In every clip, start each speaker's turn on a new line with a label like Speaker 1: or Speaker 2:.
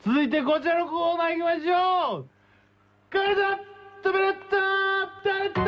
Speaker 1: 続いてこちらのコーナー行きましょう。カルダトベレッタ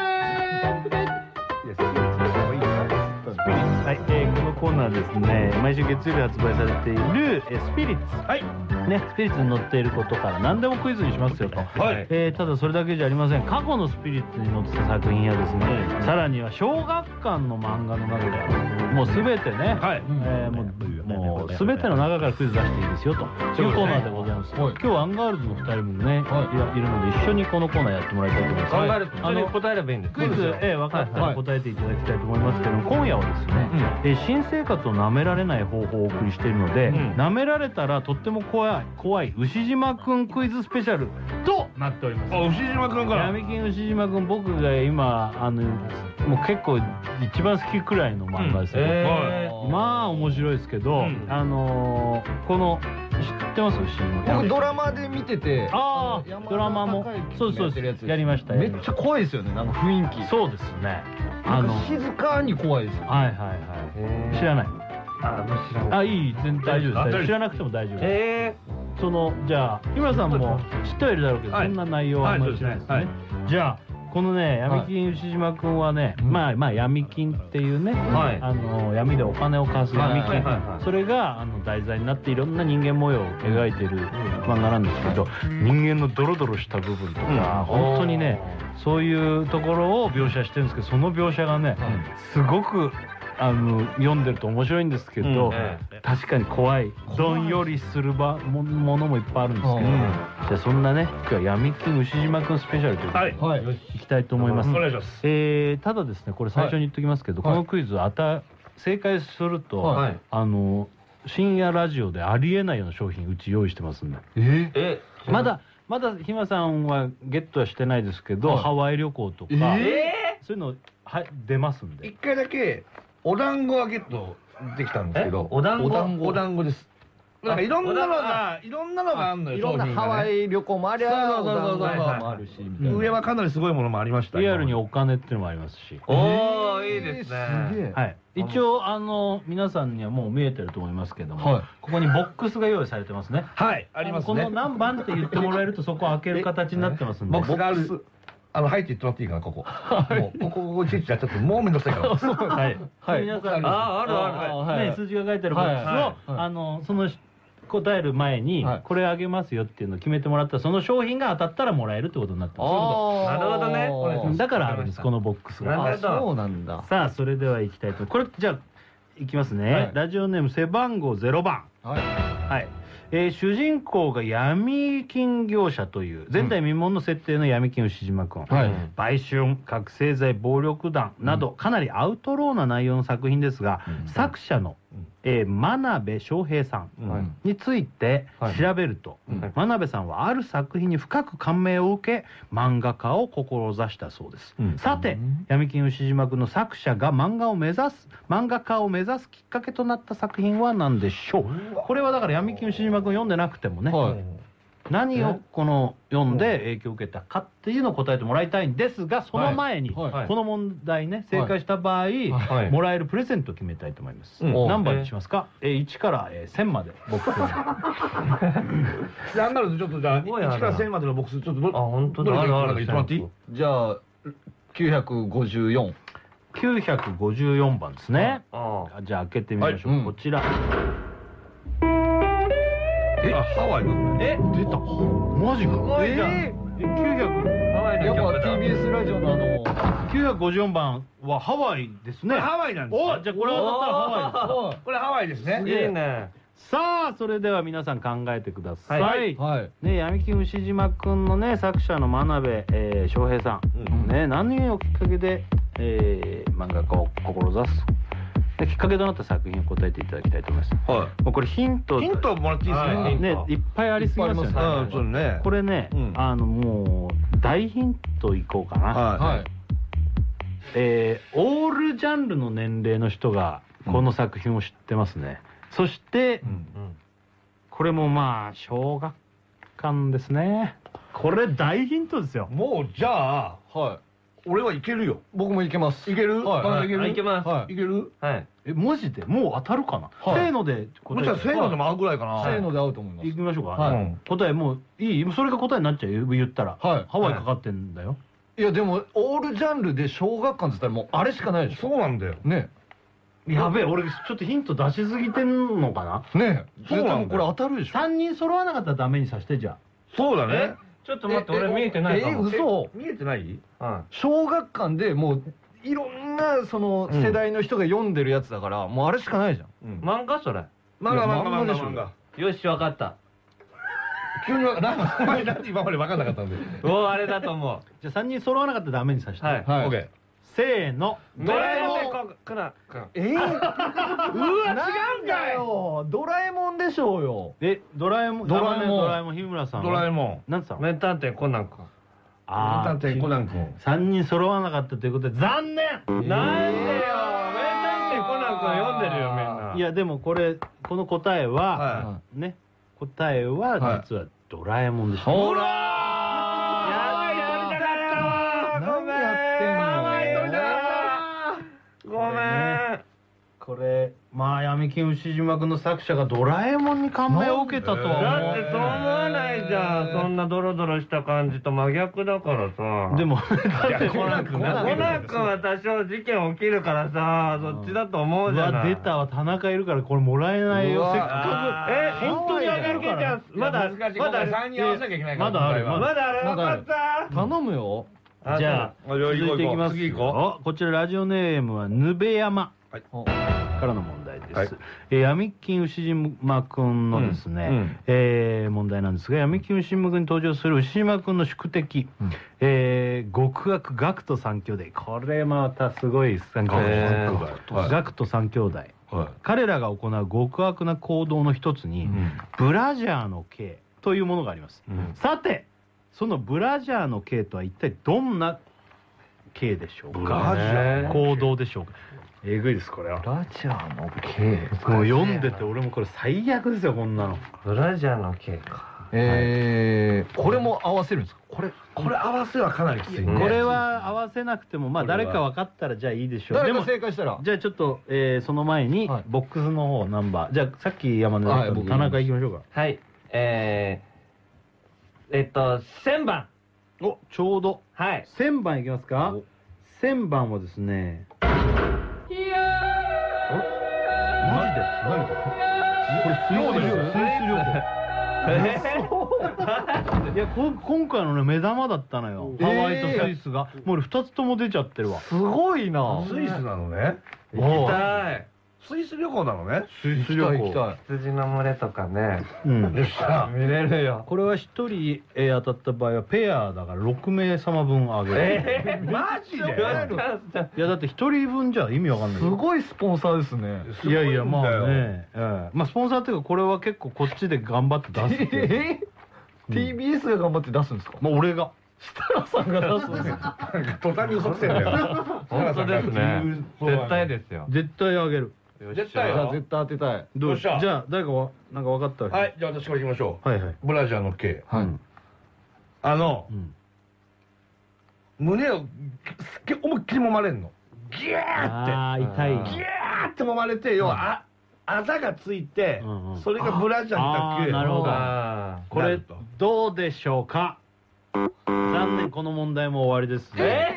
Speaker 1: はい、このコーナーですね、毎週月曜日発売されているスピリッツ、はいね、スピリッツに載っていることから何でもクイズにしますよと、はい、ただそれだけじゃありません。過去のスピリッツに載ってた作品やですね、さらには小学館の漫画の中からもう全てね、もう全ての中からクイズ出していいですよというコーナーでございます。今日アンガールズの2人もねいるので、一緒にこのコーナーやってもらいたいと思います。
Speaker 2: 答えればいいんです。
Speaker 1: クイズ分かったら答えていただきたいと思いますけど、今夜はですね、新生活を舐められない方法をお送りしているので、舐められたらとっても怖い牛島くんクイズスペシャルとなっております。
Speaker 3: あ、牛島くんから。
Speaker 1: 闇金牛島くん、僕が今もう結構一番好きくらいの漫画ですよ。まあ面白いですけど、この知ってます？
Speaker 4: 僕ドラマで見てて、
Speaker 1: ドラマもそうやりました。
Speaker 4: めっちゃ怖いですよね、雰囲気。
Speaker 1: そうですね。
Speaker 4: 静かに怖いですよ。
Speaker 1: はいはいはい。知らない。いい、全然大丈夫です。知らなくても大丈夫です。じゃあ日村さんも知ってはいるだろうけど、そんな内容はあんまり知らないですね。じゃあこのね、闇金牛島くんはね、まあ闇金っていうね、闇でお金を貸す闇金、それが題材になっていろんな人間模様を描いている漫画なんですけど、人間のドロドロした部分とか本当にね、そういうところを描写してるんですけど、その描写がねすごく読んでると面白いんですけど、確かに怖い、どんよりするものもいっぱいあるんですけど、じゃあそんなね、今日は闇金牛島くんスペシャルということでいきたいと思います。お願いします。ただですね、これ最初に言っときますけど、このクイズ正解すると深夜ラジオでありえないような商品うち用意してますんで。まだ日村さんはゲットはしてないですけど、ハワイ旅行とかそういうの出ますんで。
Speaker 3: 一回だけお団子はゲットできたんですけど、
Speaker 2: お団
Speaker 3: 子です。なんかいろんなのがあるのよ。
Speaker 4: いろんなハワイ旅行もありゃ、お団子もあるし、
Speaker 3: 上はかなりすごいものもありました。
Speaker 1: リアルにお金っていうのもありますし。
Speaker 2: おお、いいですね。
Speaker 1: はい。一応皆さんにはもう見えてると思いますけども、ここにボックスが用意されてますね。
Speaker 3: はい、ありますね。
Speaker 1: この何番って言ってもらえるとそこを開ける形になってますんで。
Speaker 3: ボックスがある。入って言ってもらっていいかな、ここ。こいちいちやっちゃって、もうめんどくさいから。
Speaker 1: はい。皆さんある。数字が書いてあるボックスを、その答える前に、これあげますよっていうのを決めてもらったら、その商品が当たったらもらえるってことになってます。
Speaker 2: なるほどね。
Speaker 1: だからあるんです、このボックスが。
Speaker 4: そうなんだ。
Speaker 1: さあ、それではいきたいと。これ、じゃあ、いきますね。ラジオネーム背番号0番。はい。主人公が闇金業者という前代未聞の設定の闇金牛島君、売春、覚醒剤、暴力団などかなりアウトローな内容の作品ですが、作者の真鍋昌平さんについて調べると、真鍋さんはある作品に深く感銘を受け漫画家を志したそうです。さて、闇金牛島君の作者が漫画家を目指すきっかけとなった作品は何でしょう。これはだから闇金牛島君読んでなくてもね、何を読んで影響を受けたかっていうのを答えてもらいたいんですが、その前にこの問題ね、正解した場合もらえるプレゼントを決めたいと思います。何番にしますか？1から1000までボックス。
Speaker 3: なんならちょっとじゃあ1から1000までのボックスちょっと
Speaker 2: 本当だ、
Speaker 3: 言ってもらっていい？
Speaker 4: じゃあ954。
Speaker 1: 954番ですね。じゃあ開けてみましょう。こちら。
Speaker 3: ハワイの
Speaker 1: 出た。マジか。
Speaker 4: やっぱ TBS ラジオの
Speaker 1: 954番はハワイですね。
Speaker 3: ハワイなんです。
Speaker 1: じゃあこれ当たったらハワイです。
Speaker 3: これハワイですね。
Speaker 2: いいね。
Speaker 1: さあ、それでは皆さん考えてください。ね、闇金牛島くんのね、作者の真鍋昌平さんね、何をきっかけで漫画家を志すきっかけとなった作品を答えていただきたいと思います。もうこれヒント
Speaker 3: もらっていいですね。
Speaker 1: いっぱいありすぎますよね。これね、もう大ヒントいこうかな。オールジャンルの年齢の人がこの作品を知ってますね。そしてこれもまあ小学館ですね。これ大ヒントですよ。
Speaker 3: もうじゃあオ俺はいけるよ。
Speaker 4: 僕もいけます。
Speaker 3: いける？
Speaker 4: はい
Speaker 3: いける？
Speaker 2: いけます。
Speaker 3: いける？
Speaker 2: はい。
Speaker 1: マジでもう当たるかな。せーので
Speaker 3: もしかしたらせーのでも合うぐらいかな。
Speaker 4: せーので合うと思います。
Speaker 1: 行きましょうか。
Speaker 4: はい。
Speaker 1: 答えもういい？それが答えになっちゃうよ、言ったら。
Speaker 4: はい。
Speaker 1: ハワイかかってんだよ。
Speaker 4: いやでもオールジャンルで小学館って言ったらもうあれしかないでしょ。
Speaker 3: そうなんだよ。
Speaker 4: ね。
Speaker 1: やべえ、俺ちょっとヒント出しすぎてんのかな。
Speaker 4: ね。
Speaker 3: そうなんだよ。
Speaker 4: これ当たるでしょ。
Speaker 1: 3人揃わなかったらダメにさせてじゃあ。
Speaker 3: そうだね。
Speaker 2: ちょっと待って、俺見えてないかも。
Speaker 4: 嘘。
Speaker 3: 見えてない？
Speaker 4: 小学館でもういろんなその世代の人が読んでるやつだからもうあれしかないじゃん。
Speaker 2: 漫画それ。
Speaker 3: 漫画でしょ。
Speaker 2: よし、わかった。
Speaker 3: 急になんで今まで分かんなかったんで。
Speaker 2: おお、あれだと思う。
Speaker 1: じゃあ3人揃わなかったらダメにさせて。
Speaker 2: はい。
Speaker 3: オッケー。
Speaker 1: せーの。
Speaker 2: ドラえもん。
Speaker 4: うわ違うんだよ。ドラえもんでしょうよ。
Speaker 1: ドラえもん日村さん。
Speaker 3: ドラえもん。
Speaker 1: なんつったの？
Speaker 2: 名探偵コナン君。
Speaker 1: ああ。
Speaker 3: 名探偵コナン君。
Speaker 1: 3人揃わなかったということで残念。
Speaker 2: なんでよ。名探偵コナン君読んでるよみんな。
Speaker 1: いやでもこの答えはね、答えは実はドラえもんでした。
Speaker 2: ほらごめん。
Speaker 1: これまあ闇金牛島君の作者がドラえもんに感銘を受けたとは
Speaker 2: だってそう思わないじゃん。そんなドロドロした感じと真逆だからさ。
Speaker 1: でも
Speaker 2: コナン君は多少事件起きるからさ、そっちだと思うじゃない。
Speaker 1: 出たわ、田中いるからこれもらえないよ。せっかく本当にあげるから。
Speaker 2: まだ
Speaker 3: 3人合わせなきゃいけないから。
Speaker 1: まだある。
Speaker 2: まだある。分かった。
Speaker 4: 頼むよ。
Speaker 1: じゃあ続いていきますよ。こちらラジオネームはぬべ山からの問題です。闇金牛島くんのですね問題なんですが、闇金牛島くんに登場する牛島くんの宿敵極悪ガクト3兄弟、これまたすごい3兄弟、ガクト3兄弟、彼らが行う極悪な行動の一つにブラジャーの刑というものがあります。さてそのブラジャーの刑とは一体どんな刑でしょうか、行動でしょうか。えぐいですこれは。
Speaker 4: ブラジャーの刑。
Speaker 1: もう読んでて俺もこれ最悪ですよこんなの。
Speaker 2: ブラジャーの刑か。
Speaker 4: これも合わせるんですか。これ
Speaker 3: 合わせはかなりきつい。
Speaker 1: これは合わせなくてもまあ誰か分かったらじゃあいいでしょう。
Speaker 4: 誰か正解したら。
Speaker 1: じゃあちょっとその前にボックスの方ナンバー、じゃあさっき山根さん田中行きましょうか。
Speaker 2: はい。1000番。
Speaker 1: お、ちょうど。
Speaker 2: はい。
Speaker 1: 1000番いきますか。1000番はですね。マジで？何これ？スイス旅行。いや今回のね目玉だったのよ。ハワイとスイスがもう2つとも出ちゃってるわ。
Speaker 4: すごいな。
Speaker 3: スイスなのね。
Speaker 2: 行きたい。
Speaker 3: スイス旅行なのね。
Speaker 1: スイス旅行。
Speaker 2: 羊の群れとかね。
Speaker 3: 見れるよ。
Speaker 1: これは1人当たった場合はペアだから6名様分あげる。
Speaker 3: マジで？
Speaker 1: いやだって1人分じゃ意味わかんない。
Speaker 4: すごいスポンサーですね。
Speaker 1: いやいやまあね、まあスポンサーっていうかこれは結構こっちで頑張って出すって。
Speaker 4: TBS が頑張って出すんですか。
Speaker 1: まあ俺が。
Speaker 4: 設楽さんが出すんですよ。
Speaker 3: 途端に嘘くせえんだよ。
Speaker 2: 本当ですね。絶対ですよ。
Speaker 1: 絶対あげる。
Speaker 3: 絶対
Speaker 4: 絶対当てたい。
Speaker 1: どうした？じゃあ誰かなんか分かった？
Speaker 3: はい、じゃあ私からいきましょう。
Speaker 1: はいはい。
Speaker 3: ブラジャーの刑。胸を思いっきり揉まれんの。ギャーって。
Speaker 1: ああ痛い。
Speaker 3: ギャーって揉まれて、要はあざがついて、それがブラジャーだけ。
Speaker 1: なるほど。これどうでしょうか。残念、この問題も終わりです。
Speaker 3: 一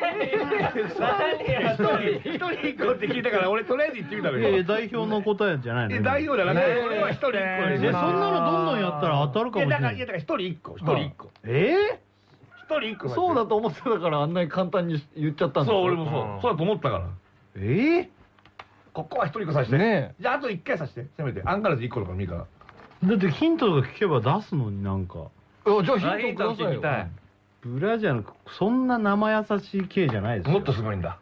Speaker 3: 人一個って聞いたから俺とりあえず言ってみたのよ。
Speaker 1: 代表の答えじゃないの？
Speaker 3: 代表じゃなくてこれは一人一個で。
Speaker 1: そんなのどんどんやったら当たるかもしれない。
Speaker 3: いやだから一人一個一人一個。一人一個。
Speaker 4: そうだと思ってたからあんなに簡単に言っちゃったんだ。
Speaker 3: そう俺もそうだと思ったから。ここは一人一個さしてね。じゃああと一回さして、せめてアンガールズ一個とかもいいから。
Speaker 1: だってヒントとか聞けば出すのになんか。
Speaker 4: じゃあヒントくださいよ。
Speaker 1: ブラジャーのそんな生優しい系じゃないですよ。
Speaker 3: もっとすごいんだ。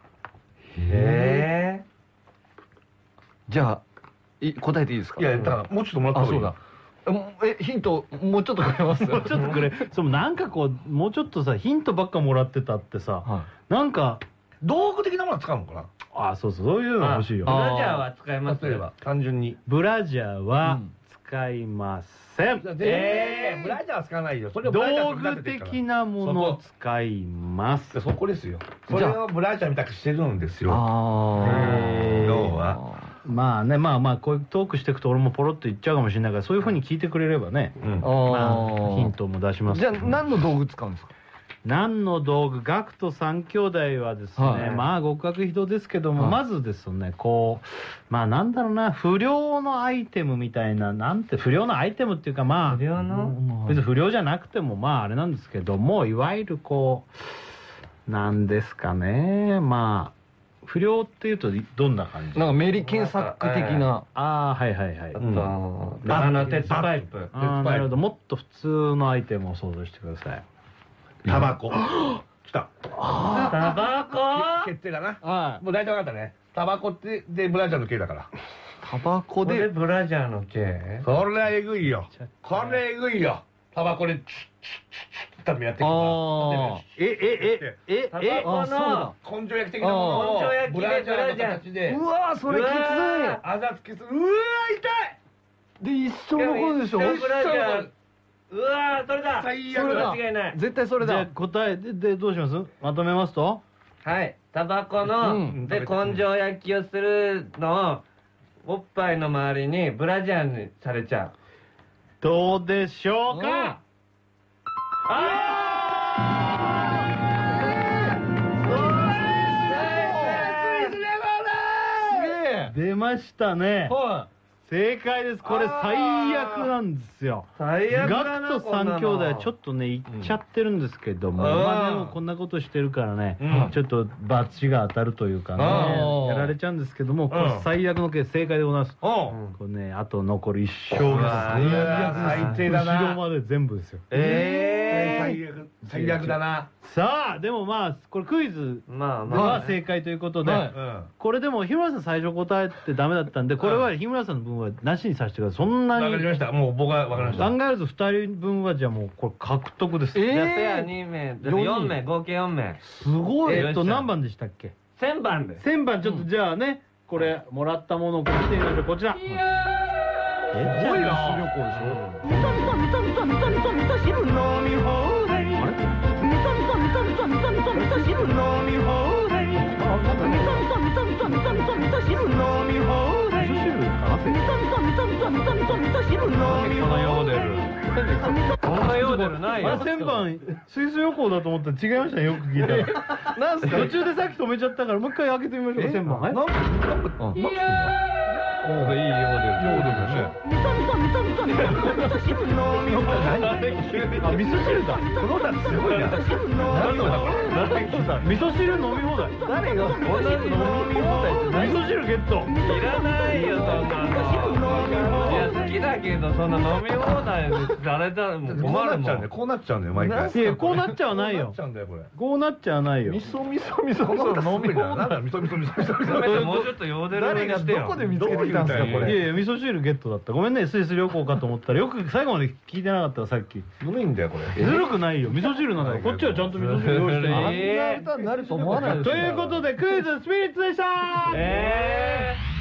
Speaker 4: じゃあ答えていいですか。
Speaker 3: いやだからもうちょっともらった方がいい。
Speaker 4: そうだ。ヒントもうちょっとくれます。
Speaker 1: もうちょっとくれ。なんかこうもうちょっとさヒントばっかもらってたってさ、なんか
Speaker 3: 道具的なものは使うのかな。
Speaker 1: そういうの欲しいよ。
Speaker 2: ブラジャーは使えますよ。
Speaker 3: 例えば単純に
Speaker 1: ブラジャーは使いません。
Speaker 3: ブラジャーは使わないよ。それを
Speaker 1: 道具的なものを使います。
Speaker 3: そこですよ。それをブラジャーみたくしてるんですよ。要は。
Speaker 1: まあね、まあこういうトークしていくと俺もポロッと言っちゃうかもしれないから、そういうふうに聞いてくれればね、ヒントも出します。
Speaker 4: じゃあ何の道具使うんですか？
Speaker 1: 何の道具、ガクト3兄弟はですね、まあ極悪非道ですけども、まずですね、こう、まあなんだろうな、不良のアイテムみたいな、なんて、不良のアイテムっていうか、まあ、別に不良じゃなくても、まああれなんですけども、いわゆるこう、なんですかね、まあ、不良っていうとどんな感じ？
Speaker 4: なんかメリケンサック的な。
Speaker 1: ああ、はいはいはい。
Speaker 2: 鉄パイプ。
Speaker 1: なるほど、もっと普通のアイテムを想像してください。
Speaker 3: タバコ。来た。
Speaker 2: タバコ
Speaker 3: 決定だな。もう大体分かったね。タバコってでブラジャーの系だから。
Speaker 4: タバコで
Speaker 2: ブラジャーの系？
Speaker 3: これはえぐいよ。これえぐいよ。タバコでチッチッチッチッ多分やってくる。
Speaker 2: タバコの
Speaker 3: 根性焼き的なものをブラジャーの形で。
Speaker 4: うわそれきつい。
Speaker 3: あざつきする。うわ痛い。
Speaker 4: で一生残るでしょ。
Speaker 2: ブラジャー。うわそれだ。
Speaker 3: 最悪だ。
Speaker 2: 間違いない。
Speaker 4: 絶対それだ。
Speaker 1: じゃあ答えでどうします？まとめますと、
Speaker 2: はい、タバコので根性焼きをするのをおっぱいの周りにブラジャーにされちゃう。
Speaker 1: どうでしょうか？出ましたね。正解です。これ最悪なんですよ。
Speaker 2: 最悪だな。
Speaker 1: ガクト3兄弟はちょっとね言っちゃってるんですけども、まあでもこんなことしてるからね、ちょっと罰が当たるというかね、やられちゃうんですけども、これ最悪のケース正解でございます。これね、あと残り一生です。
Speaker 3: 最低だな。
Speaker 1: 後ろまで全部ですよ。
Speaker 3: 最悪だな。
Speaker 1: さあでもまあこれクイズは正解ということで、これでも日村さん最初答えてダメだったんで、これは日村さんの分はなしにさせてください。そんなに
Speaker 3: わかりました。もう僕はわかりました。
Speaker 1: 考えると2人分はじゃあもうこれ獲得です。
Speaker 2: じゃあペア2名、4名、合計4名。
Speaker 1: すごい。何番でしたっけ
Speaker 2: ？1000番で。
Speaker 1: 1000番。ちょっとじゃあね、これもらったものを見てみましょう。こちら。すごいな。旅行でしょ。味噌汁飲み放題。あれ？味噌汁飲み放題。味噌汁飲み放題。味噌汁かな？味噌汁飲み放題。
Speaker 2: こんなヨーデルないよ。
Speaker 1: あれ1000番水素旅行だと思ったら違いましたね。よく聞いたら。なんすか？途中でさっき止めちゃったからもう一回開けてみましょう。1000番。
Speaker 3: いいヨーデルだね。
Speaker 1: 味噌汁だ。この歌すごいな。味噌汁飲み放題。誰が味噌汁ゲット。
Speaker 2: いらないよそんなの。いや好きだけどそんな飲み放題されたらもう困るもん。
Speaker 3: こうなっちゃうんだよ毎回。
Speaker 1: いやこうなっちゃわないよ。こうなっちゃわないよ。
Speaker 3: 味噌飲み放題。味噌
Speaker 2: もうちょっとヨーデルにしてよ。
Speaker 4: どこで見つけてきたんですかこれ。
Speaker 1: いやいや味噌汁ゲットだった。ごめんね、スイス旅行かと思ったらよく最後まで聞いてなかったらさっき。
Speaker 3: 飲めんだよこれ。
Speaker 1: ずるくないよ。味噌汁なんだからこっちはちゃんと味噌汁用意してる。
Speaker 4: あんな歌になると思わない。
Speaker 1: ということでクイズスピリッツでした。